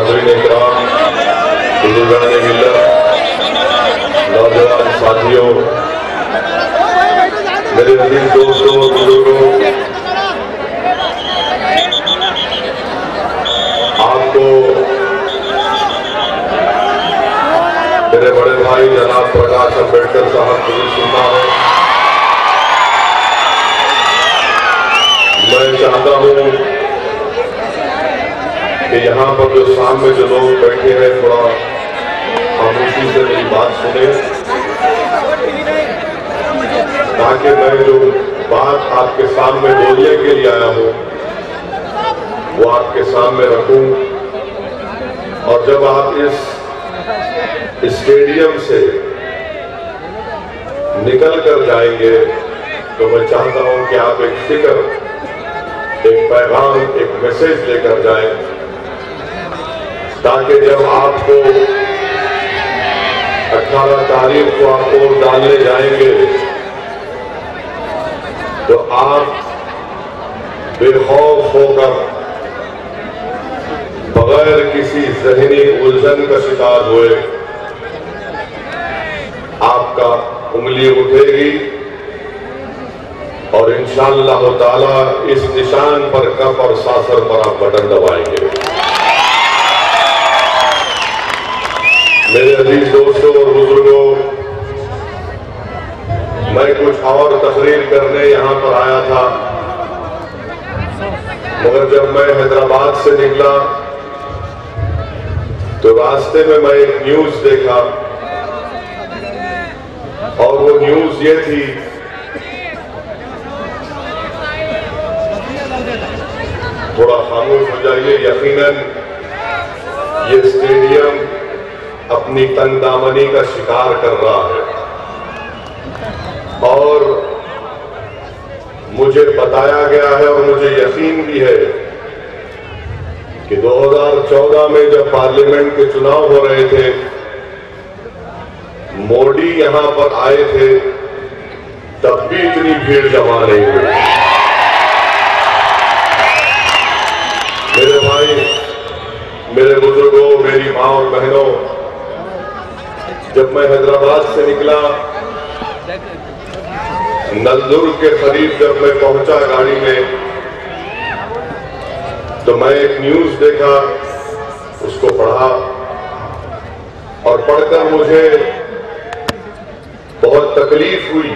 हाज़रीन इकराम, बुजुर्गान मिल्लत, नौजवान साथियों, मेरे अजीज दोस्तों और बुजुर्गों, आपको मेरे बड़े भाई जनाब प्रकाश अम्बेडकर साहब को भी सुनना है। मैं चाहता हूं कि यहाँ पर जो सामने जो लोग बैठे हैं थोड़ा खामोशी से मेरी बात सुने, ताकि मैं जो बात आपके सामने बोलने के लिए आया हूँ वो आपके सामने रखूं। और जब आप इस स्टेडियम से निकल कर जाएंगे तो मैं चाहता हूं कि आप एक फिक्र, एक पैगाम, एक मैसेज लेकर जाएं, ताकि जब आपको 18 तारीख को आप वोट डालने जाएंगे तो आप बेखौफ होकर बगैर किसी ज़हनी उलझन का शिकार हुए आपका उंगली उठेगी और इंशाअल्लाह ताला इस निशान पर कफ और सासर पर आप बटन दबाएंगे। मेरे अजीज दोस्तों और बुजुर्गों, मैं कुछ और तकरीर करने यहां पर आया था, मगर जब मैं हैदराबाद से निकला तो रास्ते में मैं एक न्यूज देखा और वो न्यूज ये थी, थोड़ा खामोश हो जाइए, यकीनन ये स्टेडियम अपनी तंगदामनी का शिकार कर रहा है। और मुझे बताया गया है और मुझे यकीन भी है कि 2014 में जब पार्लियामेंट के चुनाव हो रहे थे, मोदी यहां पर आए थे, तब भी इतनी भीड़ जमा नहीं हुई। मेरे भाई, मेरे बुजुर्गों, मेरी मां और बहनों, जब मैं हैदराबाद से निकला, नलदुर्ग के करीब जब मैं पहुंचा गाड़ी में, तो मैं एक न्यूज देखा, उसको पढ़ा और पढ़कर मुझे बहुत तकलीफ हुई,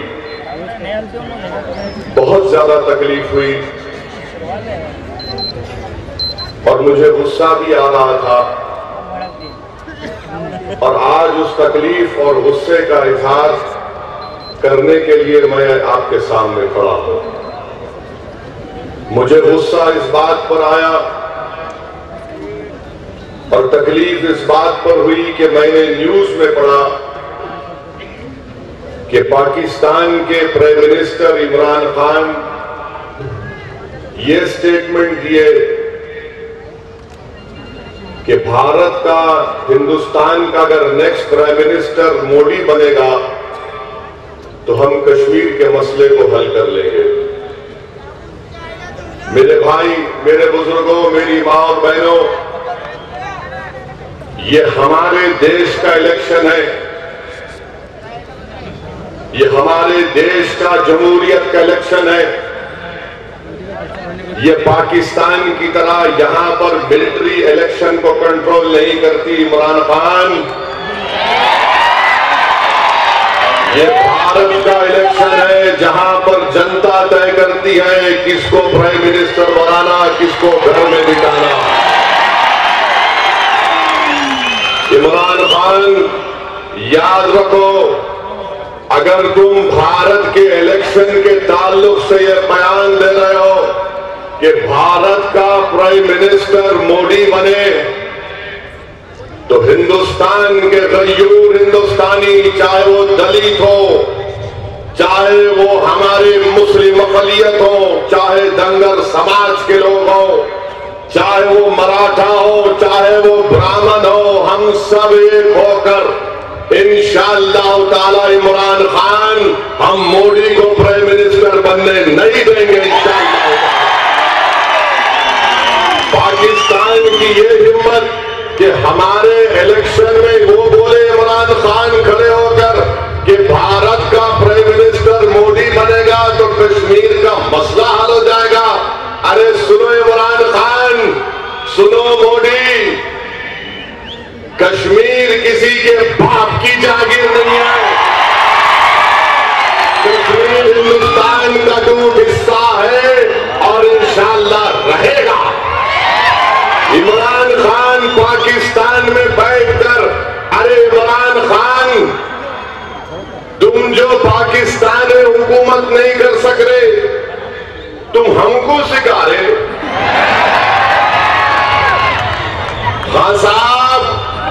बहुत ज्यादा तकलीफ हुई और मुझे गुस्सा भी आ रहा था। और आज उस तकलीफ और गुस्से का इजहार करने के लिए मैं आपके सामने खड़ा हूं। मुझे गुस्सा इस बात पर आया और तकलीफ इस बात पर हुई कि मैंने न्यूज में पढ़ा कि पाकिस्तान के प्राइम मिनिस्टर इमरान खान ये स्टेटमेंट दिए कि भारत का, हिंदुस्तान का अगर नेक्स्ट प्राइम मिनिस्टर मोदी बनेगा तो हम कश्मीर के मसले को हल कर लेंगे। मेरे भाई, मेरे बुजुर्गों, मेरी मां और बहनों, ये हमारे देश का इलेक्शन है, ये हमारे देश का जमहूरियत का इलेक्शन है। ये पाकिस्तान की तरह यहां पर मिलिट्री इलेक्शन को कंट्रोल नहीं करती इमरान खान। ये भारत का इलेक्शन है जहां पर जनता तय करती है किसको प्राइम मिनिस्टर बनाना, किसको घर में बिठाना। इमरान खान, याद रखो, अगर तुम भारत के इलेक्शन के ताल्लुक से ये बयान दे रहे हो कि भारत का प्राइम मिनिस्टर मोदी बने, तो हिंदुस्तान के गयूर हिंदुस्तानी, चाहे वो दलित हो, चाहे वो हमारे मुस्लिम अक़लियत हो, चाहे दंगर समाज के लोग हो, चाहे वो मराठा हो, चाहे वो ब्राह्मण हो, हम सब एक होकर इंशाअल्लाह ताला इमरान खान, हम मोदी को प्राइम मिनिस्टर बनने नहीं देंगे इंशाअल्लाह। पाकिस्तान की ये हिम्मत कि कि हमारे इलेक्शन में वो बोले इमरान खान खड़े होकर कि भारत का प्राइम मिनिस्टर मोदी बनेगा तो कश्मीर का मसला हल हो जाएगा। अरे सुनो इमरान खान, सुनो मोदी, कश्मीर किसी के बाप की जागीर नहीं है। कश्मीर हिंदुस्तान का टूट हिस्सा है और इंशाअल्लाह रहेगा। इमरान खान पाकिस्तान में बैठकर, अरे इमरान खान, तुम जो पाकिस्तान में हुकूमत नहीं कर सक रहे, तुम हमको सिखा रहे। खान साहब,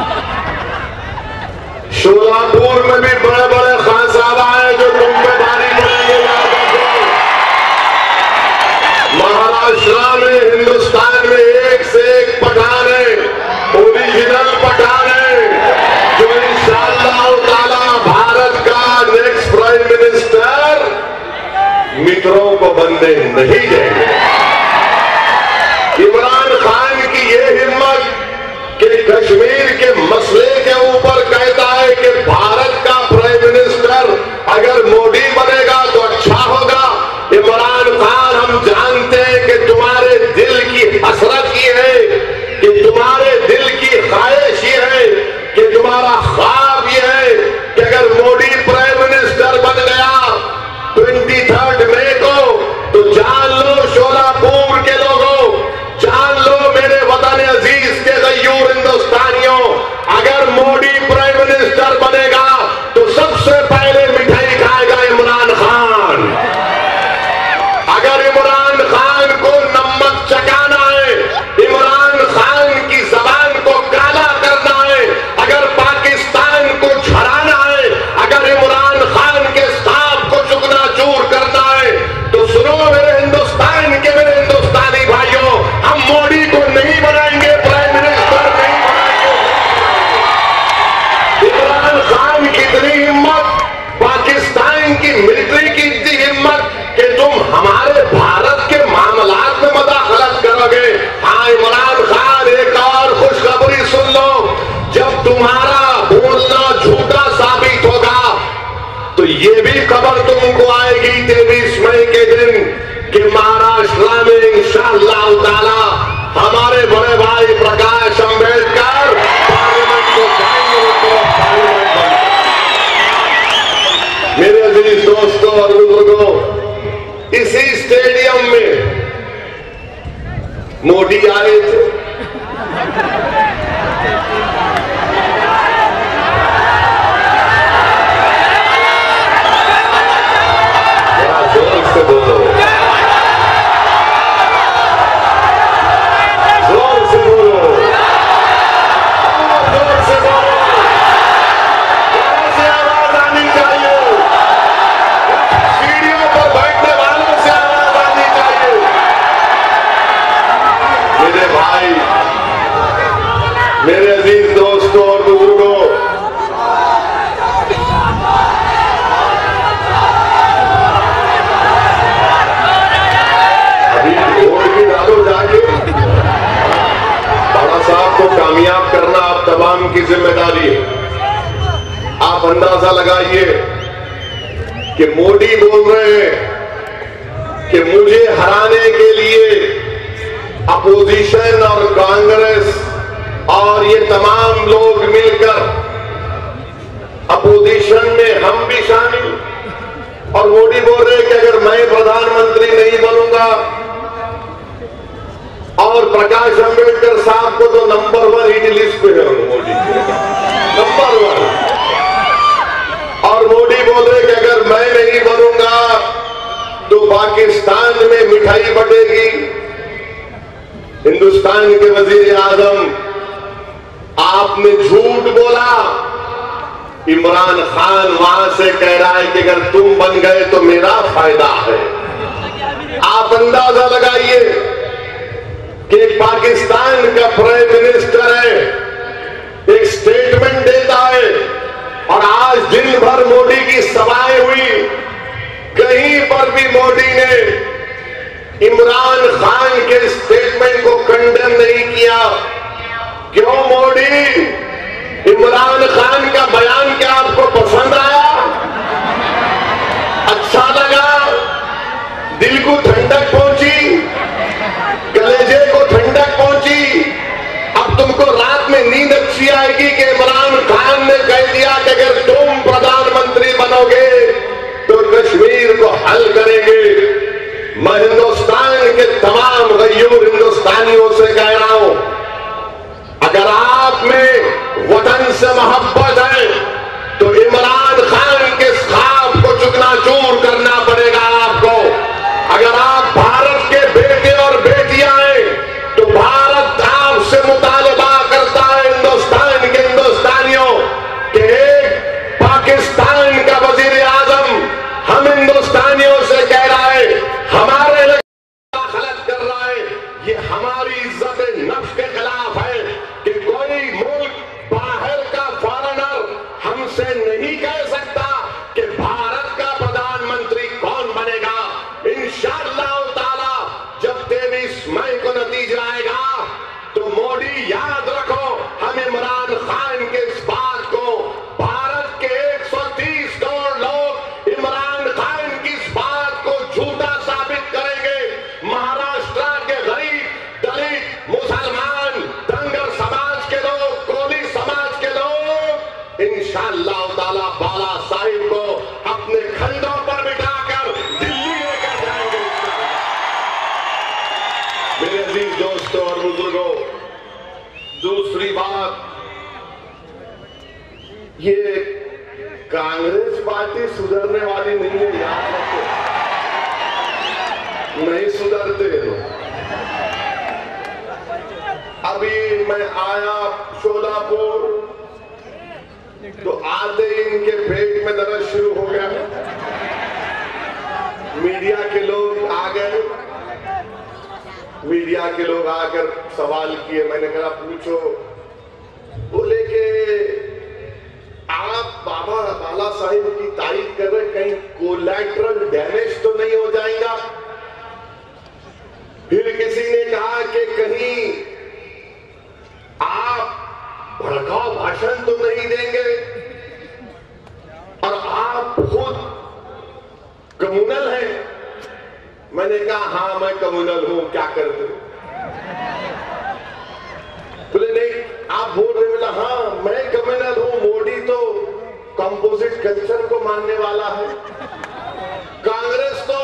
शोलापुर में भी बड़े बड़े खान साहब आए जो तुम पे भारी पड़ेंगे। महाराष्ट्र में, हिंदुस्तान में एक से एक पठान है, ओरिजिनल पठान है, जो इंशाअल्लाह ताला भारत का नेक्स्ट प्राइम मिनिस्टर मित्रों को बनने नहीं देंगे। इमरान खान की ये हिम्मत कि कश्मीर के मसले के ऊपर कहता है कि भारत का प्राइम मिनिस्टर अगर मोदी बनेगा तो अच्छा होगा। इमरान खान, हम जानते हैं कि तुम्हारे दिल की हसरत ये है, कि तुम्हारे दिल की ख्वाहिश ये है, कि तुम्हारा ख्वाब ये है कि अगर मोदी प्राइम मिनिस्टर बन गया 23 मई को, तो जान लो शोलापुर के लोगों, जान लो मेरे वतन अजीज के गयूर हिंदुस्तानियों, अगर मोदी प्राइम मिनिस्टर बनेगा तो सबसे पहले मिठाई खाएगा इमरान खान। अगर इमरान खान को नमक चकाना है, इमरान खान की जबान को काला करना है, अगर पाकिस्तान को झड़ाना है, अगर इमरान खान के सांप को चुकना चूर करना है, तो सुनो मेरे हिंदुस्तान के, मेरे हिंदुस्तानी भाइयों, हम मोदी को नहीं बनाएंगे प्राइम मिनिस्टर, नहीं बनाएंगे। इमरान खान की इतनी हिम्मत, पाकिस्तान की मिलिट्री की इतनी हिम्मत कि तुम हमारे भारत के मामलात में मदाखलत करोगे। हाँ इमरान खान, एक और खुशखबरी सुन लो, जब तुम्हारा बोलना झूठा साबित होगा तो ये भी खबर तुमको आएगी 23 मई के दिन कि महाराष्ट्र में इंशाअल्लाह ताला हमारे बड़े भाई प्रकाश अंबेडकर पार्लियामेंट को जाएंगे। मेरे अजीज दोस्तों और बुजुर्गों, इसी स्टेडियम में मोदी आए थे। जरा जोर से बोलो, जोर से बोलो, जोर से बोलो, जोर से आवाज आनी चाहिए। सीढ़ियों पर बैठने वालों से आवाज आनी चाहिए। मेरे भाई, मेरे अजीज दोस्तों और बुजुर्गों, अभी वोट भी डालो जाके। बाबा साहब को कामयाब करना आप तमाम की जिम्मेदारी है। आप अंदाजा लगाइए कि मोदी बोल रहे हैं कि मुझे हराने के लिए अपोजिशन और कांग्रेस और ये तमाम लोग मिलकर, अपोजिशन में हम भी शामिल, और मोदी बोल रहे हैं कि अगर मैं प्रधानमंत्री नहीं बनूंगा, और प्रकाश अंबेडकर साहब को तो नंबर 1 हिट लिस्ट पे है मोदी, नंबर 1। और मोदी बोल रहे कि अगर मैं नहीं बनूंगा तो पाकिस्तान में मिठाई बटेगी। हिंदुस्तान के वजीर आजम, आपने झूठ बोला। इमरान खान वहां से कह रहा है कि अगर तुम बन गए तो मेरा फायदा है। आप अंदाजा लगाइए कि पाकिस्तान का प्राइम मिनिस्टर है, एक स्टेटमेंट देता है, और आज दिन भर मोदी की सभाएं हुई, कहीं पर भी मोदी ने इमरान खान के स्टेटमेंट को कंडेम नहीं किया। क्यों मोदी, इमरान खान का बयान क्या आपको पसंद आया? अच्छा लगा? दिल को ठंडक पहुंची, कलेजे को ठंडक पहुंची? अब तुमको रात में नींद अच्छी आएगी कि इमरान खान ने कह दिया कि अगर तुम प्रधानमंत्री बनोगे तो कश्मीर को हल करेंगे। मैं हिंदुस्तान के तमाम गयूर हिंदुस्तानियों से कह रहा हूं, अगर आप में वतन से मोहब्बत है तो इमरान खान के ख्वाब को चुकनाचूर करना पड़ेगा आपको। अगर आप भारत के बेटे और बेटियां हैं तो भारत आपसे मुतालबा करता है, हिंदुस्तान के हिंदुस्तानियों, कि एक पाकिस्तान का वजीर आजम हम हिंदुस्तानियों से कह रहा है, हमारे गलत कर रहा है, ये हमारी इज्जत नफ्स के खिलाफ है कि कोई मुल्क बाहर का फॉरेनर हमसे नहीं कह सकता कि भारत का प्रधानमंत्री कौन बनेगा। इंशाअल्लाह ताला जब 23 मई को नतीजा आएगा तो मोदी याद रखो, हम इमरान खान के इस बात को, भारत के 130 करोड़ लोग इमरान खान की इस बात को झूठा साबित करेंगे। महाराष्ट्र के गरीब, दलित, मुसलमान, धनगर समाज के लोग, कोली समाज के लोग इंशाअल्लाह ताला बाला साहिब को अपने खंडों पर बिठाकर दिल्ली लेकर जाएंगे। मेरे अजीज दोस्तों और बुजुर्गों, दूसरी बात, ये कांग्रेस पार्टी सुधरने वाली नहीं है, याद रखो, नहीं सुधरते लोग। अभी मैं आया शोलापुर तो आते ही इनके पेट में दर्द शुरू हो गया। मीडिया के लोग आ गए, मीडिया के लोग आकर सवाल किए, मैंने कहा पूछो। बोले कि आप बाबा बाला साहिब की तारीफ कर रहे, कहीं कोलैटरल डैमेज तो नहीं हो जाएगा? फिर किसी ने कहा कि कहीं आप भड़काऊ भाषण तो नहीं देंगे, और आप खुद कम्युनल हैं। मैंने कहा हाँ मैं कम्युनल हूं, क्या करते? बोले नहीं आप बोल रहे? बोला हाँ मैं कम्युनल हूं, मोदी तो कंपोजिट कल्चर को मानने वाला है, कांग्रेस तो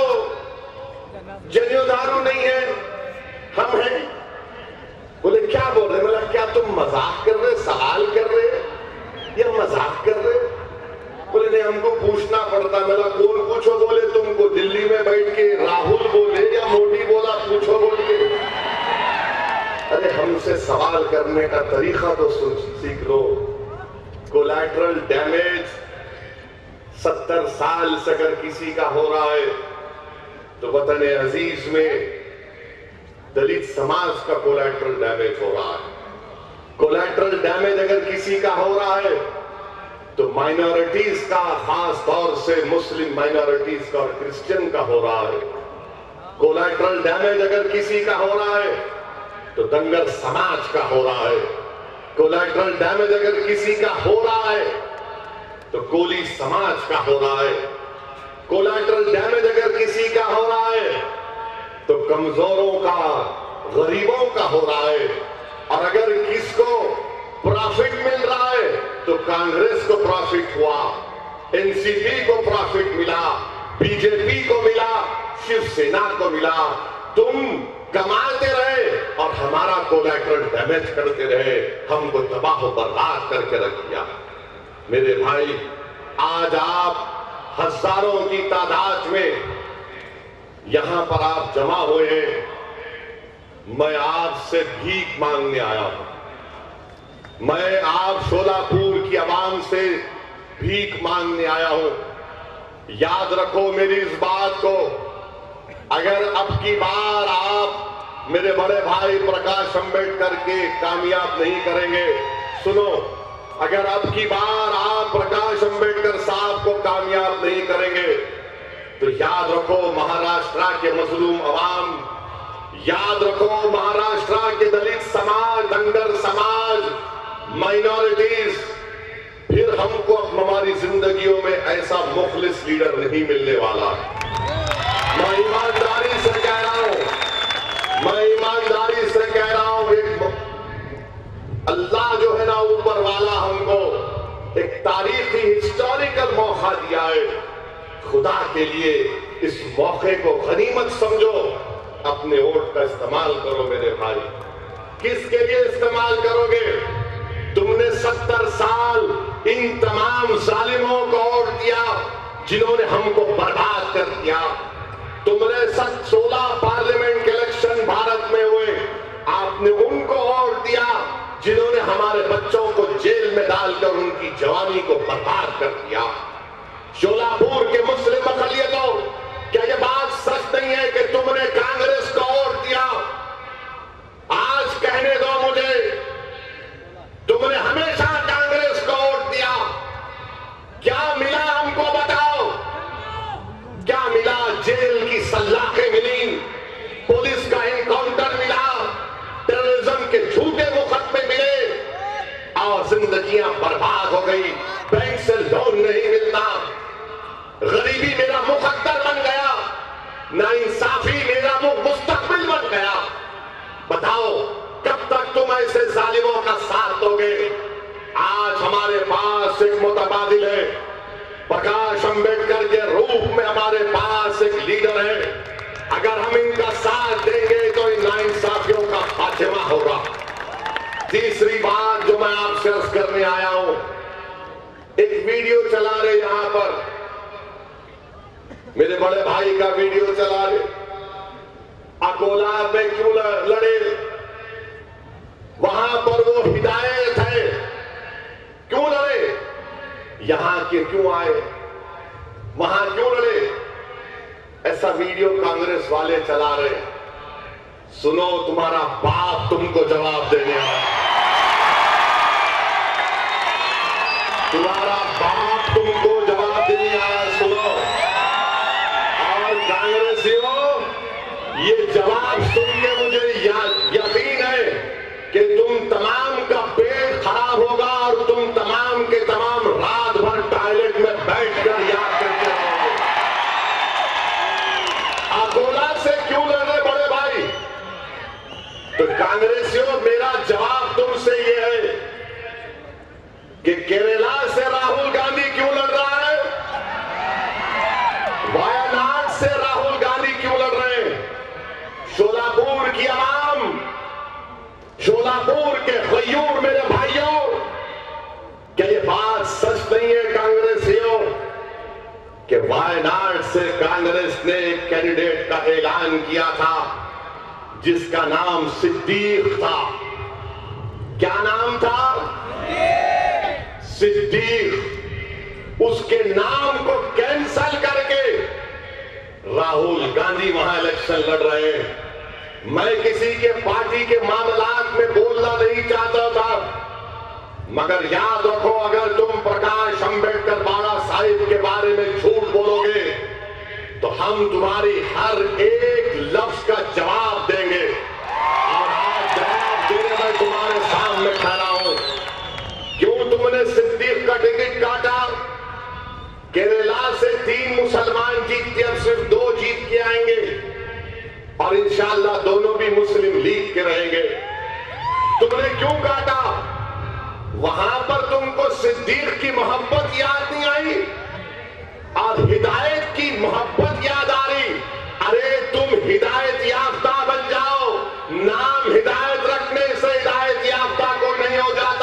जनेऊदारू नहीं है, हम हैं। बोले क्या बोल रहे? बोला क्या तुम मजाक कर रहे, सवाल कर रहे या मजाक कर रहे? बोले नहीं हमको पूछना पड़ता। मेरा कौन पूछो? बोले तुमको दिल्ली में बैठ के राहुल बोले या मोदी बोला, पूछो बोल के। अरे हमसे सवाल करने का तरीका तो सीख लो। कोलैटरल डैमेज 70 साल से अगर किसी का हो रहा है तो वतन अजीज में दलित समाज का कोलैटरल डैमेज हो रहा है। कोलैटरल डैमेज अगर किसी का हो रहा है तो माइनॉरिटीज का, खास तौर से मुस्लिम माइनॉरिटीज का और क्रिश्चियन का हो रहा है। कोलैटरल डैमेज अगर किसी का हो रहा है तो धनगर समाज का हो रहा है। कोलैटरल डैमेज अगर किसी का हो रहा है तो कोली समाज का हो रहा है। कोलैटरल डैमेज अगर किसी का हो रहा है तो कमजोरों का, गरीबों का हो रहा है। और अगर किसको प्रॉफिट मिल रहा है तो कांग्रेस को प्रॉफिट हुआ, एनसीपी को प्रॉफिट मिला, बीजेपी को मिला, शिवसेना को मिला। तुम कमाते रहे और हमारा कोलैटरल डैमेज करते रहे, हमको तबाह बर्बाद करके रख दिया। मेरे भाई, आज आप हजारों की तादाद में यहां पर आप जमा हुए हैं। मैं आपसे भीख मांगने आया हूं। मैं आप शोलापुर की आवाम से भीख मांगने आया हूं। याद रखो मेरी इस बात को, अगर अब की बार आप मेरे बड़े भाई प्रकाश अंबेडकर के कामयाब नहीं करेंगे, सुनो, अगर अब की बार आप प्रकाश अंबेडकर साहब को कामयाब नहीं करेंगे तो याद रखो महाराष्ट्र के मजलूम अवाम, याद रखो, महाराष्ट्र के दलित समाज, धनगर समाज, माइनॉरिटीज, फिर हमको हमारी जिंदगियों में ऐसा मुखलिस लीडर नहीं मिलने वाला। मैं ईमानदारी से कह रहा हूं, मैं ईमानदारी से कह रहा हूं, अल्लाह जो है ना ऊपर वाला हमको एक तारीखी हिस्टोरिकल मौका दिया है। खुदा के लिए इस मौके को गनीमत समझो, अपने वोट का इस्तेमाल करो मेरे भाई। किसके लिए इस्तेमाल करोगे? तुमने 70 साल इन तमाम जालिमों को वोट दिया जिन्होंने हमको बर्बाद कर दिया। तुमने 16 पार्लियामेंट के इलेक्शन भारत में हुए, आपने उनको वोट दिया जिन्होंने हमारे बच्चों को जेल में डालकर उनकी जवानी को बर्बाद कर दिया। शोलापुर के मुस्लिम अक़लियतों, क्या यह बात सच नहीं है कि तुमने कांग्रेस को वोट दिया? आज कहने दो मुझे, तुमने हमेशा कांग्रेस को वोट दिया, क्या मिला हमको बताओ? क्या मिला? जेल की सलाखें मिली, पुलिस का एनकाउंटर मिला, टेररिज्म के झूठे मुकदमे मिले और जिंदगियां बर्बाद हो गई। बैंक से लोन नहीं मिलता, गरीबी मेरा मुकद्दर बन गया, नाइंसाफी मेरा मुस्तकबिल बन गया। बताओ कब तक तुम ऐसे जालिमों का साथ दोगे? आज हमारे पास एक मुतबादिल है, प्रकाश अंबेडकर के रूप में हमारे पास एक लीडर है। अगर हम इनका साथ देंगे तो इन नाइंसाफियों का खात्मा होगा। तीसरी बात जो मैं आपसे अर्ज करने आया हूं, एक वीडियो चला रहे यहां पर, मेरे बड़े भाई का वीडियो चला रहे, अकोला में क्यों लड़े? वहां पर वो हिदायत है, क्यों लड़े? यहां के क्यों आए? वहां क्यों लड़े? ऐसा वीडियो कांग्रेस वाले चला रहे। सुनो, तुम्हारा बाप तुमको जवाब देने आया, तुम्हारा बाप तुमको जवाब देने आया। सुनो, और कांग्रेसियों, ये जवाब सुन के मुझे यकीन है कि तुम तमाम का पेट खराब होगा और तुम तमाम के तमाम रात भर टॉयलेट में बैठकर याद करते रहोगे। अकोला से क्यों लड़े बड़े भाई? तो कांग्रेसियों, मेरा जवाब तुमसे ये है कि केरला से राहुल गांधी क्यों लड़ रहा है? वायनाड से राहुल गांधी क्यों लड़ रहे हैं? शोलापुर की आवाम, शोलापुर के गयूर मेरे भाइयों, क्या ये बात सच नहीं है कांग्रेसियों कि वायनाड से कांग्रेस ने एक कैंडिडेट का ऐलान किया था जिसका नाम सिद्दीक था? क्या नाम था? सिद्दीक। उसके नाम को कैंसल करके राहुल गांधी वहां इलेक्शन लड़ रहे हैं। मैं किसी के पार्टी के मामलात में बोलना नहीं चाहता था, मगर याद रखो, अगर तुम प्रकाश अंबेडकर बाबा साहिब के बारे में झूठ बोलोगे तो हम तुम्हारी हर एक लफ्ज का जवाब देंगे। और आज जवाब देने में तुम्हारे सामने खड़ा हूं। क्यों तुमने सिद्दीक का टिकट काटा? केरला से 3 मुसलमान जीतते, अब सिर्फ 2 जीत के आएंगे और इंशाअल्लाह दोनों भी मुस्लिम लीग के रहेंगे। तुमने क्यों काटा? वहां पर तुमको सिद्दीक की मोहब्बत याद नहीं आई और हिदायत की मोहब्बत याद आ रही। अरे तुम हिदायत याफ्ता बन जाओ, नाम हिदायत रखने से हिदायत याफ्ता को नहीं हो जाता।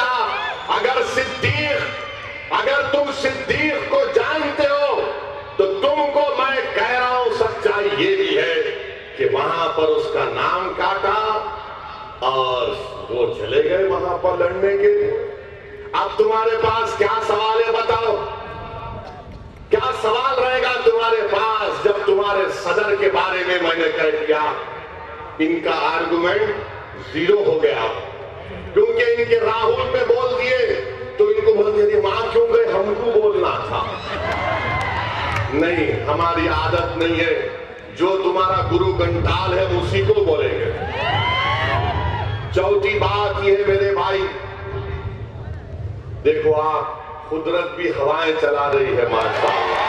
अगर तुम सिद्दीक को जानते हो तो तुमको मैं कह रहा हूं, सच्चाई ये भी है कि वहां पर उसका नाम काटा और वो चले गए वहां पर लड़ने के लिए। अब तुम्हारे पास क्या सवाल है बताओ? क्या सवाल रहेगा तुम्हारे पास जब तुम्हारे सदर के बारे में मैंने कह दिया? इनका आर्गुमेंट 0 हो गया, क्योंकि इनके राहुल पे बोल दिए तो इनको बोल दिया मां क्यों गए, हमको बोलना था। नहीं, हमारी आदत नहीं है। जो तुम्हारा गुरु घंटाल है उसी को बोलेंगे। चौथी बात यह है मेरे भाई, देखो आप, कुदरत भी हवाएं चला रही है माशाअल्लाह।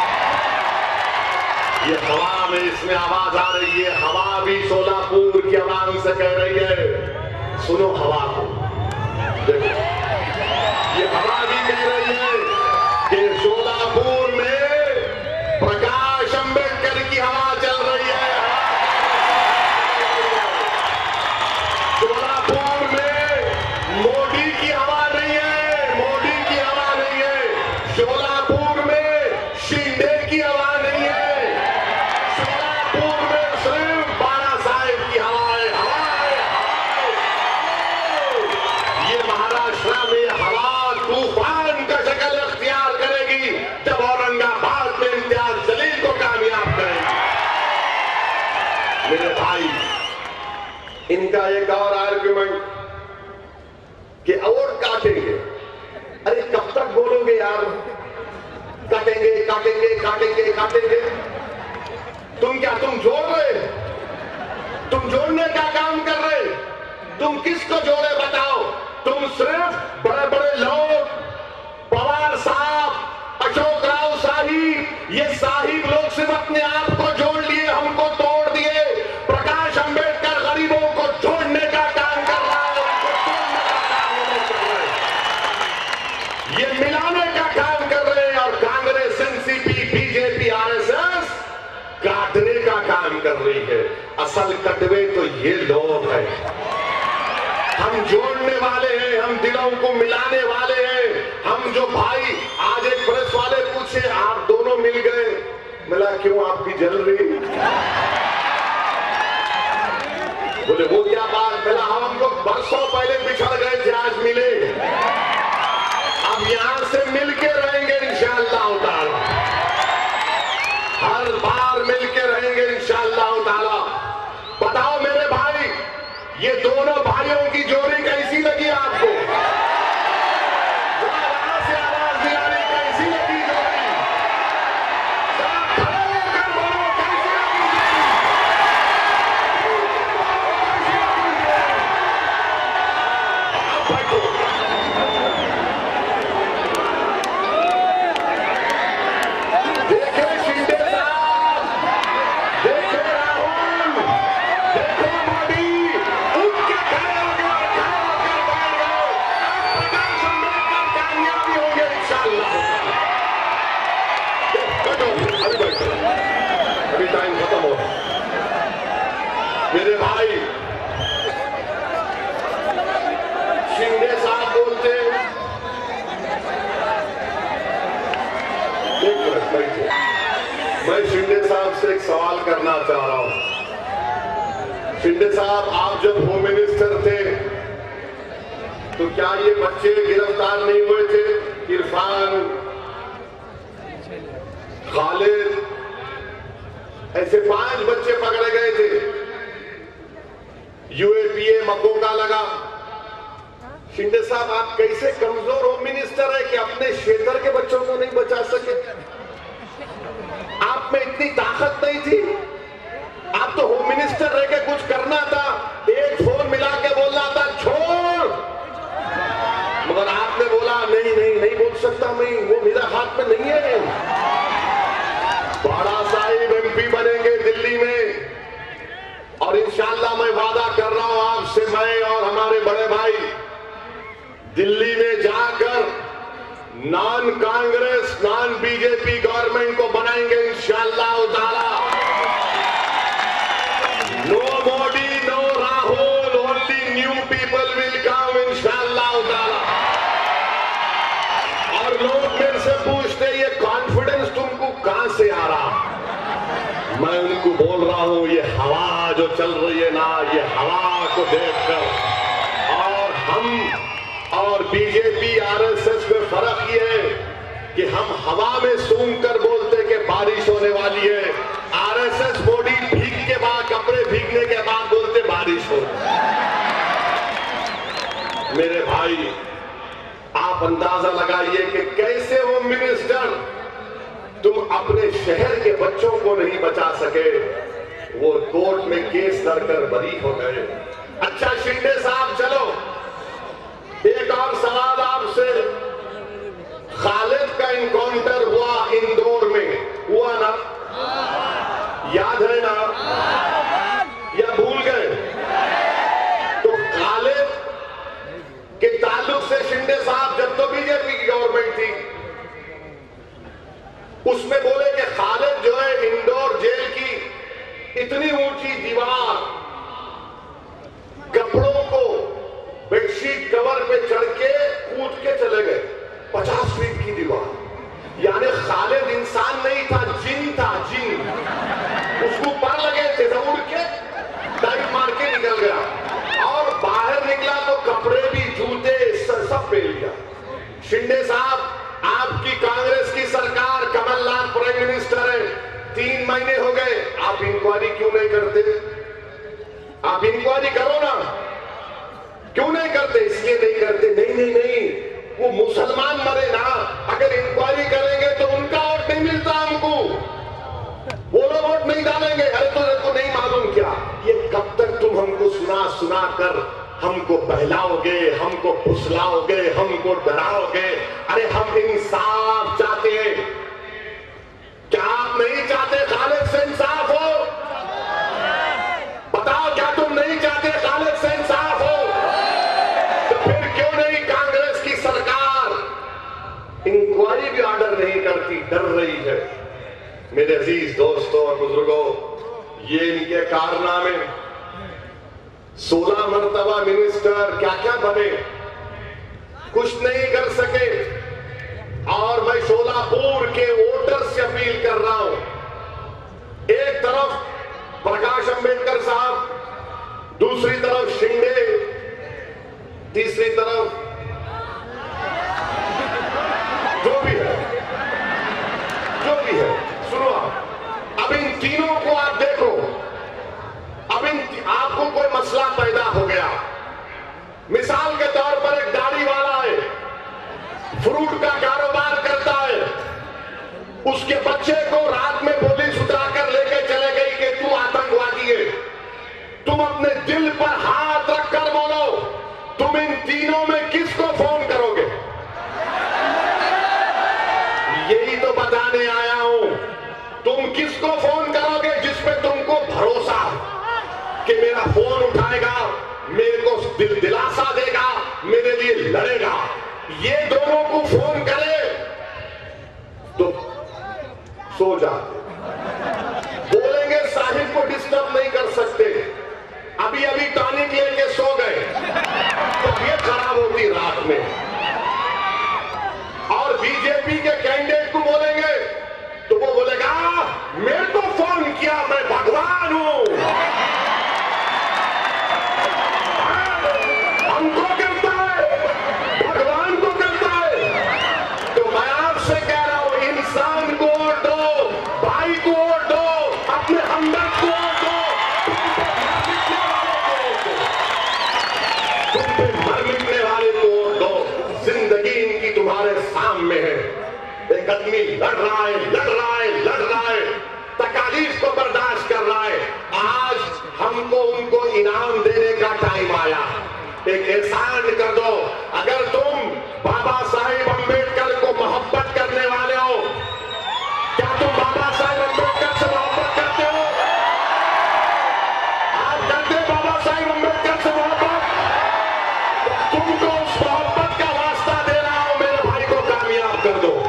ये हवा में इसमें आवाज आ रही है, हवा भी सोलापुर की आवाज से कह रही है, सुनो हवा को। देखो ये हवा भी कह रही है कि सोलापुर में प्रकाश अंबेडकर की हवा चल रही है। सोलापुर में मोदी की हवा नहीं है, मोदी की हवा नहीं है। सोलापुर में शिंदे की हवा नहीं है। सोलापुर में सिर्फ बाला साहेब की हवा है। ये महाराष्ट्र में हवा तूफान का शक्ल अख्तियार करेगी जब औरंगाबाद में इम्तियाज जलील को कामयाब करेगी। मेरे भाई, इनका एक और आर्गुमेंट कि और काटेंगे। अरे कब तक बोलोगे यार, काटेंगे काटेंगे काटेंगे काटेंगे। तुम जोड़ रहे, तुम जोड़ने का काम कर रहे, तुम किसको जोड़े बताओ? तुम सिर्फ बड़े बड़े लोग, पवार साहब, अशोक राव साहिब, ये साहिब लोग सिर्फ अपने आप को जोड़ लिए, हमको तोड़ दिए। प्रकाश अंबेडकर गरीबों को जोड़ने का काम कर रहा है, उनको तोड़ने का काम नहीं कर रहे। ये मिलाने का काम कर रहे हैं। और कांग्रेस, एनसीपी, बीजेपी, आरएसएस काटने का काम कर रही है। असल कटवे तो ये लोग हैं। हम जोड़ने वाले हैं, हम दिलों को मिलाने वाले हैं। हम जो भाई, आज एक प्रेस वाले पूछे आप दोनों मिल गए, मिला क्यों, आपकी जल रही? बोले वो क्या बात, मिला हम लोग बरसों पहले बिछड़ गए थे, आज मिले। अब यहां से मिलके रहेंगे इंशाअल्लाह ताला, हर बार मिलके रहेंगे इंशाअल्लाह ताला। बताओ मेरे भाई, ये दोनों भाइयों की जोड़ी कैसी लगी आपको? वहां से आवाज दिलाने कैसी लगी जोड़ी? खड़े होकर बोलो, कैसी लगी जोड़ी? देखे शिंदे साहब, देखे राहुल, देखो मोदी, उनके खड़े होकर बैठ गए। प्रकाश अंबेडकर कामयाबी होंगे इंशाअल्लाह। अभी बैठो, अभी टाइम खत्म हो। मेरे भाई, शिंदे साहब बोलते, मैं शिंदे साहब से एक सवाल करना चाह रहा हूं। शिंदे साहब, आप जब होम मिनिस्टर थे तो क्या ये बच्चे गिरफ्तार नहीं हुए थे? इरफान, खालिद, ऐसे 5 बच्चे पकड़े गए थे। यूएपीए मकोका लगा। शिंदे साहब, आप कैसे कमजोर होम मिनिस्टर है कि अपने क्षेत्र के बच्चों को नहीं बचा सके? आप में इतनी ताकत नहीं थी? आप तो होम मिनिस्टर रह के कुछ करना था, एक फोन मिला के बोलना था छोड़, मगर आपने बोला नहीं नहीं नहीं बोल सकता मैं, वो मेरा हाथ में नहीं है। बाला साहिब एमपी बनेंगे दिल्ली में, और इंशाअल्लाह मैं वादा कर रहा हूं आपसे, मैं और हमारे बड़े भाई दिल्ली में जाकर non Congress, non BJP government को बनाएंगे इंशाअल्लाह ताला। No Modi, no Rahul, only new people will come इंशाअल्लाह ताला। और लोग मेरे से पूछते ये कॉन्फिडेंस तुमको कहां से आ रहा? मैं उनको बोल रहा हूं, ये हवा जो चल रही है ना, ये हवा को देखकर, और हम और बीजेपी, आरएसएस में फर्क ये है कि हम हवा में सूंघ कर बोलते कि बारिश होने वाली है। आरएसएस मोदी भीग के बाद, कपड़े भीगने के बाद बोलते बारिश हो। मेरे भाई, आप अंदाजा लगाइए कि कैसे होम मिनिस्टर तुम अपने शहर के बच्चों को नहीं बचा सके, वो कोर्ट में केस लड़कर बरी हो गए। अच्छा शिंदे साहब, चलो एक और सवाल आपसे। खालिद का इनकाउंटर हुआ इंदौर में, हुआ ना? याद है ना? या भूल गए? तो खालिद के ताल्लुक से शिंदे साहब, जब तो बीजेपी की गवर्नमेंट थी, उसमें बोले कि खालिद जो है इंदौर जेल की इतनी ऊंची दीवार, कपड़ों को बेडशीट कवर पे चढ़ के कूद के चले गए, 50 फीट की दीवार। यानी खालिद इंसान नहीं था, जिन था, जिन। उसको पर लगे थे, उड़ के डाइव मार के निकल गया, और बाहर निकला तो कपड़े भी, जूते सब पहन लिया। शिंदे साहब, आपकी कांग्रेस की सरकार, कमलनाथ प्राइम मिनिस्टर है, 3 महीने हो गए, आप इंक्वायरी क्यों नहीं करते? आप इंक्वायरी करो ना, क्यों नहीं करते? इसलिए नहीं करते, नहीं नहीं नहीं, वो मुसलमान मरे ना, अगर इंक्वायरी करेंगे तो उनका वोट नहीं मिलता हमको, वो लोग वोट नहीं डालेंगे। अरे तो नहीं मालूम क्या? ये कब तक तुम हमको सुना सुना कर हमको बहलाओगे, हमको फुसलाओगे, हमको डराओगे? अरे हम इंसाफ चाहते हैं, क्या आप नहीं चाहते खालिद से इंसाफ हो? बताओ, क्या तुम नहीं चाहते खालिद से इंसाफ हो? तो फिर क्यों नहीं कांग्रेस की सरकार इंक्वायरी भी ऑर्डर नहीं करती, डर रही है? मेरे अजीज दोस्तों और बुजुर्गों, ये इनके कारनामे, 16 मरतबा मिनिस्टर क्या क्या बने, कुछ नहीं कर सके। और मैं शोलापुर के वोटर से अपील कर रहा हूं, एक तरफ प्रकाश अंबेडकर साहब, दूसरी तरफ शिंदे, तीसरी तरफ जो भी है, सुनो आप, अब इन तीनों को आप देखो, अब आपको कोई मसला पैदा हो गया, मिसाल के तौर पर एक गाड़ी वाला है, फ्रूट का कारोबार करता है, उसके बच्चे को रात में पुलिस उठाकर लेके चले गई कि तू आतंकवादी है। तुम अपने दिल पर हाथ रखकर बोलो, तुम इन तीनों में किसको फोन करोगे? यही तो बताने आया हूं, तुम किसको फोन करोगे जिसपे तुमको भरोसा कि मेरा फोन उठाएगा, मेरे को दिलासा देगा, मेरे लिए लड़ेगा? ये दोनों को फोन करे तो सो जाते, बोलेंगे साहिब को डिस्टर्ब नहीं कर सकते, अभी अभी टॉनिक लेके सो गए, तबीयत खराब होती रात में। और बीजेपी के कैंडिडेट को बोलेंगे तो वो बोलेगा मेरे को फोन किया, मैं भगवान हूं, हमको करता है, भगवान को करता है। तो मैं आपसे कह रहा हूं, इंसान को वोट दो, भाई को वोट दो, अपने हमदर्द को वोट दो, तुम पे मर मिटने वाले को वोट दो। जिंदगी इनकी तुम्हारे सामने है, एक आदमी लड़ रहा है, तकालीफ को बर्दाश्त कर रहा है। आज हमको उनको इनाम देने का टाइम आया, एक एहसान कर दो। अगर तुम बाबा साहेब अंबेडकर को मोहब्बत करने वाले हो, क्या तुम बाबा साहेब अंबेडकर से मोहब्बत करते हो? आप करते बाबा साहेब अंबेडकर से मोहब्बत? तुमको उस मोहब्बत का वास्ता दे रहा हूं, मेरे भाई को कामयाब कर दो,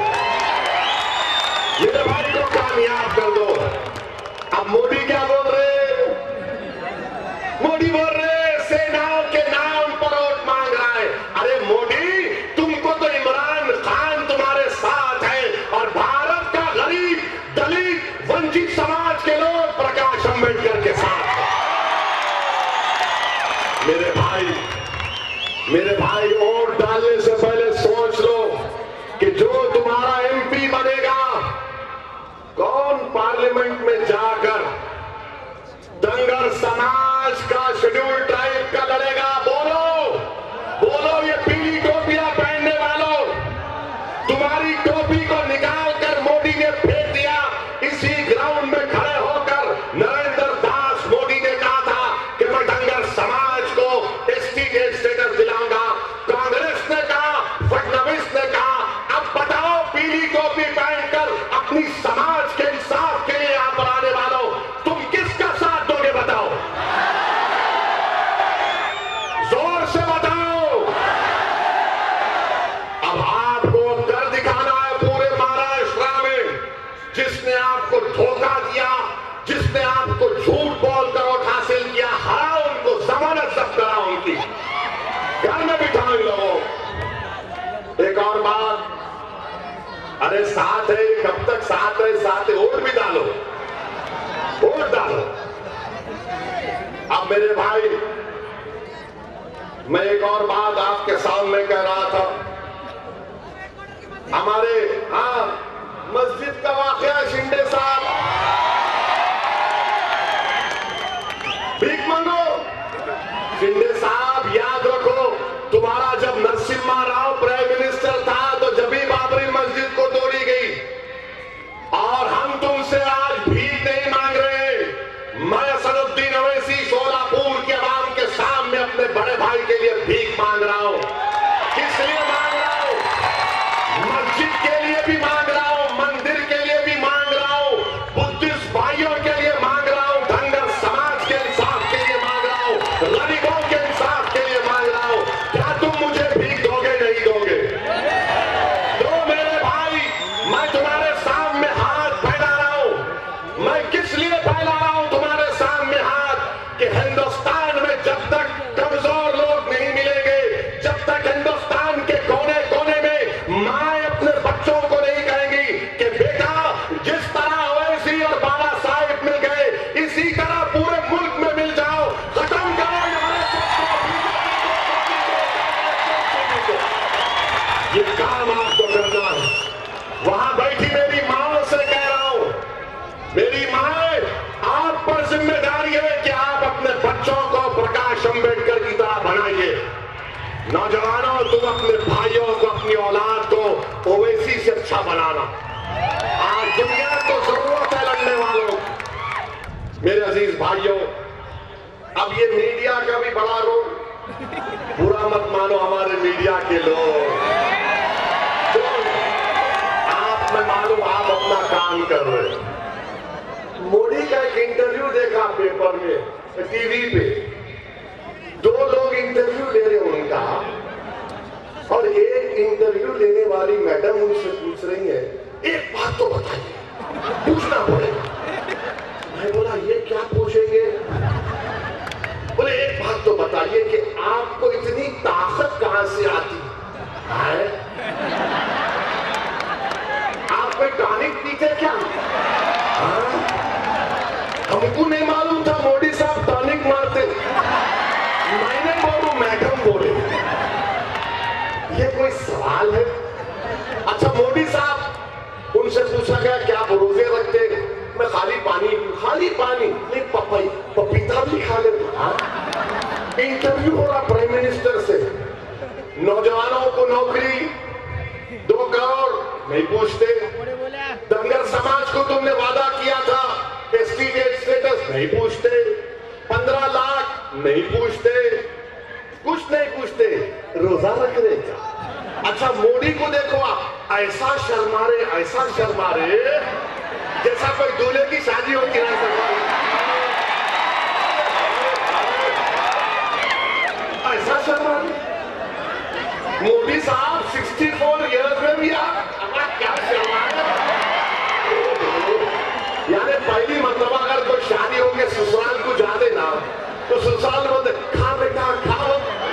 मेरे भाई को कामयाब कर दो। अब मोदी क्या बोल रहे? मोदी बोल रहे सेनाओं के नाम पर वोट मांग रहा है। अरे मोदी, तुमको तो इमरान खान तुम्हारे साथ है, और भारत का गरीब, दलित, वंचित समाज के लोग प्रकाश अंबेडकर के साथ हैं। मेरे भाई वोट डालने से पहले सोच लो कि जो तुम्हारा एमपी बनेगा, कौन पार्लियामेंट में जाकर दंगर समाज का, शेड्यूल ट्राइब का लड़ेगा? बोलो ये पीली टोपियां पहनने वालों, तुम्हारी टोपी को निकाल कर मोदी ने फेंक दिया। इसी ग्राउंड में खड़े होकर नरेंद्र दास टोपी पहनकर अपनी समाज के इंसाफ के लिए आप आने वालों, तुम किसका साथ दोगे बताओ? जोर से बताओ। अब आपको कर दिखाना है पूरे महाराष्ट्र में। जिसने आपको धोखा दिया, जिसने आपको झूठ बोलकर वोट हासिल किया, हराओ उनको, जमानत जब्त कराओ उनकी, घर में बिठाओ इन लोगों। एक और बात, अरे साथ है, कब तक साथ है? साथ है, वोट भी डालो, वोट डालो। अब मेरे भाई, मैं एक और बात आपके सामने कह रहा था। हमारे मस्जिद का वाकया, शिंदे साहब भीख मांगो। शिंदे साहब याद रखो, तुम्हारा जब नरसिम्हा राव प्राइम मिनिस्टर था तो जब भी बाबरी मस्जिद को तोड़ी गई, और हम तुमसे आज भीख नहीं मांग रहे। मैं असदुद्दीन अवैसी शोलापुर के आवाम के सामने अपने बड़े भाई के लिए भीख मांग रहा हूं। किस लिए मांग रहा हूं? मस्जिद के लिए भी मांग रहा हूं, मंदिर के लिए भी मांग रहा हूं, बुद्धिस्ट भाइयों के लिए मांग रहा हूं, धनगर समाज के इंसाफ के लिए मांग रहा हूं, गरीबों के इंसाफ के लिए मांग रहा हूं। क्या तुम मुझे भीख दोगे? नहीं दोगे? तो मेरे भाई, मैं तुम्हारे सामने हाथ फैला रहा हूं। मैं किस लिए फैला रहा हूं तुम्हारे सामने हाथ? कि हिंदुस्तान में जब तक कमजोर लोग नहीं मिलेंगे, जब तक हिंदुस्तान के कोने कोने में माए अपने बच्चों को नहीं कहेंगी कि बेटा जिस तरह ओवैसी और बाबा साहेब मिल गए, इसी तरह पूरे मुल्क में मिल जाओ, खत्म करो ये काम आपको करना है। वहां बैठी मेरी मां से कह रहा हूं, मेरी माए, आप पर जिम्मेदारी है कि आप अपने बच्चों को प्रकाश अंबेडकर की तरह बनाइए। नौजवानों, तुम अपने भाइयों को, अपनी औलाद को ओवैसी से अच्छा बनाना। आज दुनिया को जरूरत है लड़ने वालों। मेरे अजीज भाइयों, अब ये मीडिया का भी बड़ा रोल, बुरा मत मानो हमारे मीडिया के लोग, तो आप, मैं मालूम आप अपना काम कर रहे हैं। मोदी का एक इंटरव्यू देखा पेपर में, टीवी पे, दो लोग इंटरव्यू ले रहे उनका, और एक इंटरव्यू लेने वाली मैडम उनसे पूछ रही है, एक बात तो बताइए, पूछना पड़ेगा। मैं बोला ये क्या पूछेंगे? बोले एक बात तो बताइए कि आपको इतनी ताकत कहां से आती है? आप कोई टॉनिक पीते क्या? हमको नहीं मालूम था मोदी साहब टॉनिक मारते। मैंने बोलूं, मैडम बोले, ये कोई सवाल है? अच्छा मोदी साहब, उनसे पूछा गया क्या आप रोजे रखते? मैं खाली पानी नहीं, पपीता भी खा लेता। इंटरव्यू हो रहा प्राइम मिनिस्टर से, नौजवानों को नौकरी 2 करोड़ नहीं पूछते, धनगर समाज को तुमने वादा किया था एसटी स्टेटस नहीं पूछते, 15 लाख नहीं पूछते, कुछ नहीं पूछते, रोजा रख रहे क्या? अच्छा मोदी को देखो आप, ऐसा शर्मा रहे जैसा कोई दूल्हे की शादी होती है। ऐसा शर्मा रहे मोदी साहब, 64 ईयर्स में भी आप क्या शर्मा रहे? यानी पहली मतलब अगर कोई शादी होके ससुराल को जा देना, तो ससुराल बोलते खा बेटा खाओ।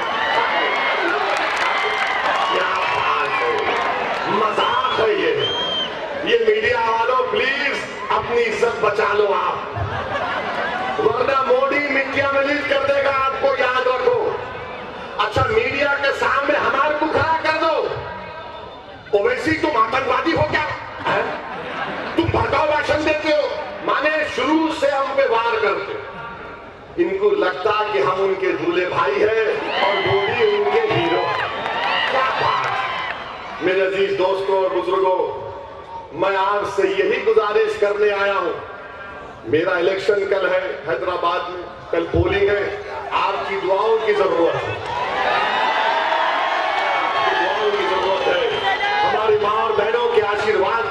क्या बात है, मजाक है ये मीडिया वालों, प्लीज अपनी इज्जत बचा लो आप, वरना मोदी मिट्टियां मिलीज कर देगा आपको, याद रखो। अच्छा मीडिया के सामने हमारे को खड़ा कर दो, ओवैसी तुम आतंकवादी हो क्या? तुम भड़काऊ भाषण देते हो, माने शुरू से हम पे वार करते हो। इनको लगता कि हम उनके दूल्हे भाई हैं और मोदी उनके हीरो। क्या बात। मेरे अजीज दोस्तों और बुजुर्गों, मैं आपसे यही गुजारिश करने आया हूं। मेरा इलेक्शन कल है हैदराबाद में, कल पोलिंग है, आपकी दुआओं की जरूरत है, आपकी दुआओं की जरूरत है, हमारी मां और बहनों के आशीर्वाद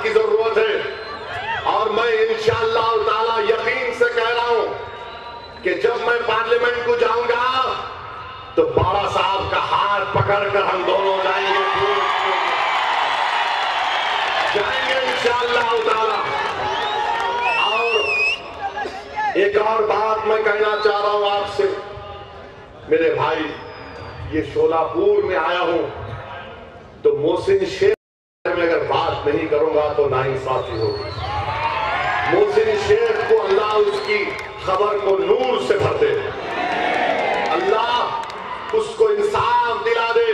पकड़ कर हम दोनों जाएंगे इंशाअल्लाह ताला। और एक और बात मैं कहना चाह रहा हूं आपसे मेरे भाई, ये शोलापुर में आया हूं तो मोहसिन शेख में अगर बात नहीं करूंगा तो नाइंसाफी होगी। मोहसिन शेख को अल्लाह उसकी खबर को नूर से भर दे, अल्लाह उसको इंसाफ दिला दे।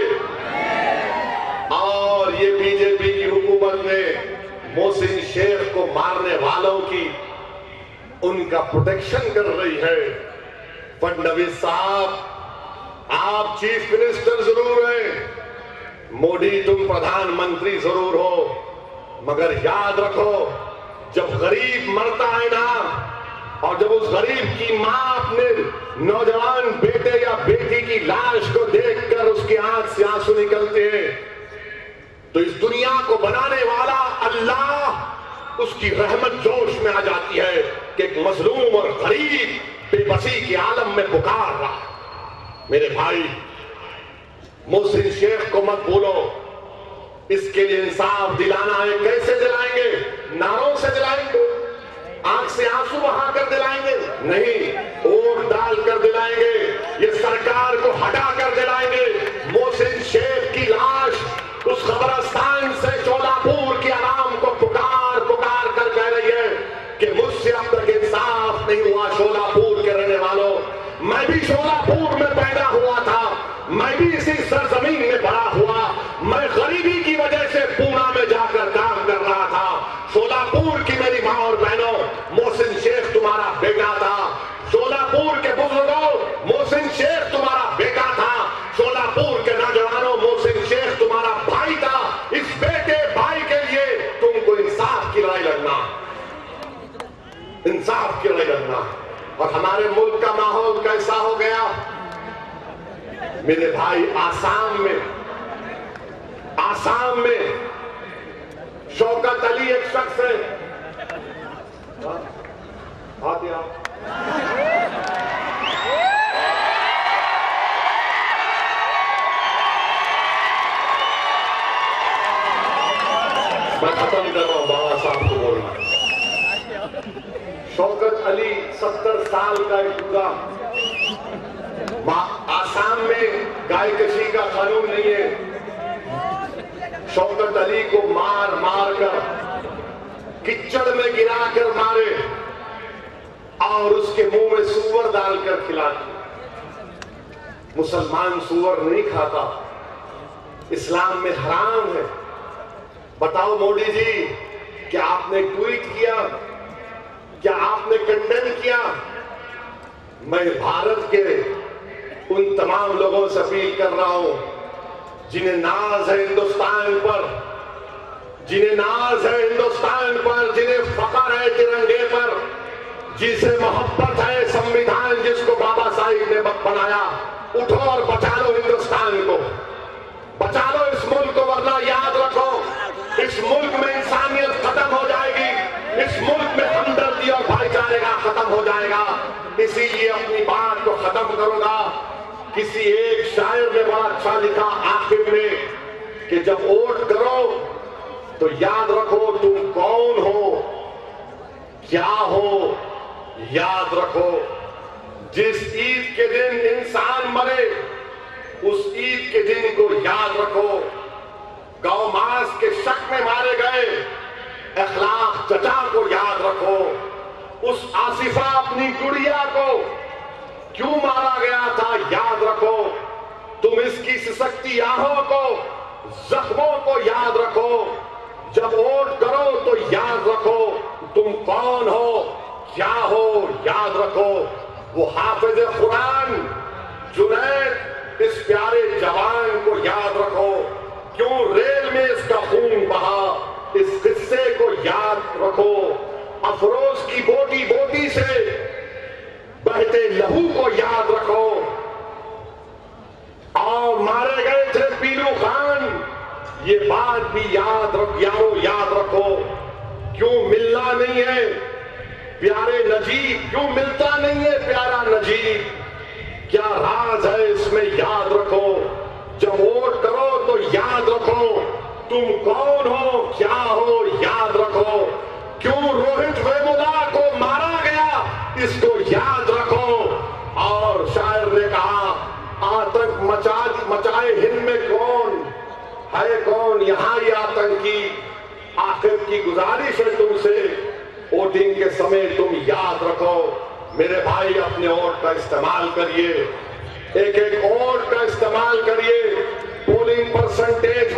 और ये बीजेपी की हुकूमत ने मोहसिन शेख को मारने वालों की उनका प्रोटेक्शन कर रही है। फडणवीस साहब, आप चीफ मिनिस्टर जरूर हैं, मोदी तुम प्रधानमंत्री जरूर हो, मगर याद रखो जब गरीब मरता है ना, और जब उस गरीब की मां अपने नौजवान बेटे या बेटी की लाश को देखकर उसकी आंख से आंसू निकलते हैं, तो इस दुनिया को बनाने वाला अल्लाह उसकी रहमत जोश में आ जाती है कि एक मजलूम और गरीब बेबसी के आलम में पुकार रहा। मेरे भाई, मोहसिन शेख को मत भूलो, इसके लिए इंसाफ दिलाना है। कैसे दिलाएंगे? नारों से दिलाएंगे? आंख से आंसू बहाकर दिलाएंगे? नहीं, वोट डालकर दिलाएंगे। ये सरकार को हटाकर दिलाएंगे। मोहसिन शेख की लाश उस कब्रिस्तान से शोलापुर के आवाम को पुकार पुकार कर कह रही है कि मुझसे अब तक इंसाफ नहीं हुआ। शोलापुर के रहने वालों, मैं भी शोलापुर में पैदा हुआ था, मैं भी इसी सरजमीन में बड़ा हुआ। मैं गरीबी की वजह से पूना में जाकर काम कर रहा था। शोलापुर की मेरी मां और बहनों, मोहसिन शेख तुम्हारा बेटा था। शोलापुर के बुजुर्गों, मोहसिन शेख तुम्हारा बेटा था। शोलापुर के नौजवानों, मोहसिन शेख तुम्हारा भाई था। इस बेटे भाई के लिए तुमको इंसाफ की लड़ाई लड़ना, इंसाफ की लड़ाई लड़ना। और हमारे मुल्क का माहौल कैसा हो गया मेरे भाई? आसाम में शौकत अली एक शख्स है, मैं खत्म कर रहा हूं, बाबा साहब को बोलना। शौकत अली 70 साल का एक बूढ़ा, आसाम में गायकशी का कानून नहीं है। शौकत अली को मार मार कर किच्चड़ में गिराकर मारे और उसके मुंह में सूअर डालकर खिलाते। मुसलमान सूअर नहीं खाता, इस्लाम में हराम है। बताओ मोदी जी, क्या आपने ट्वीट किया? क्या आपने कंडेम किया? मैं भारत के उन तमाम लोगों से अपील कर रहा हूं जिन्हें नाज है हिंदुस्तान पर, जिन्हें नाज है हिंदुस्तान पर, जिन्हें फख्र है तिरंगे पर, जिसे मोहब्बत है संविधान जिसको बाबा साहिब ने बनाया। उठो और बचा लो हिंदुस्तान को, बचा लो इस मुल्क को, वरना याद रखो इस मुल्क में इंसानियत खत्म हो जाएगी, इस मुल्क में हमदर्दी और भाईचारे का खत्म हो जाएगा। इसीलिए अपनी बात को खत्म करूंगा। किसी एक शायर ने बड़ा अच्छा लिखा आखिर में कि जब वोट करो तो याद रखो तुम कौन हो, क्या हो, याद रखो। जिस ईद के दिन इंसान मरे उस ईद के दिन को याद रखो। गौ मांस के शक में मारे गए अखलाक चचा को याद रखो। उस आसिफा अपनी गुड़िया को क्यों मारा गया था याद रखो। तुम इसकी सिसकती आहों को, जख्मों को याद रखो। जब वोट करो तो याद रखो तुम कौन हो, क्या हो, याद रखो। वो हाफिज कुरान जुनैद इस प्यारे जवान को याद रखो। क्यों रेल में इसका खून बहा, इस किस्से को याद रखो। अफरोज की बोटी बोटी से बहते लहू को याद रखो। और मारे गए थे पीलू खान, ये बात भी याद यारो याद रखो। क्यों मिलना नहीं है प्यारे नजीब, क्यों मिलता नहीं है प्यारा नजीब, क्या राज है इसमें याद रखो। जब वोट करो तो याद रखो तुम कौन हो, क्या हो, याद रखो। क्यों रोहित वेमुला को मारा गया, इसको याद रखो। और शायर ने कहा, आतंक मचाए हिंद में कौन है, कौन यहाँ ये आतंकी। आखिर की गुजारिश है तुमसे, वोटिंग के समय तुम याद रखो मेरे भाई, अपने वोट का इस्तेमाल करिए, एक एक वोट का इस्तेमाल करिए। Polling percentage